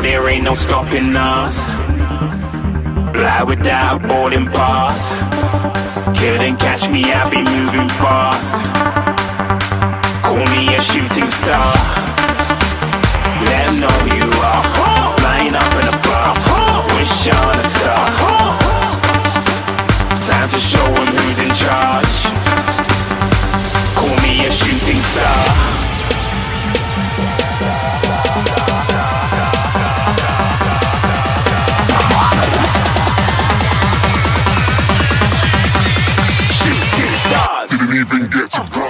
there ain't no stopping us. Fly without boarding pass. Couldn't catch me, I be moving fast. Call me a shooting star. Let 'em know who you are. Flying up in a bar. Wish on a star. Time to show 'em who's in charge. Call me a shooting star. Shooting stars. Didn't even get to run.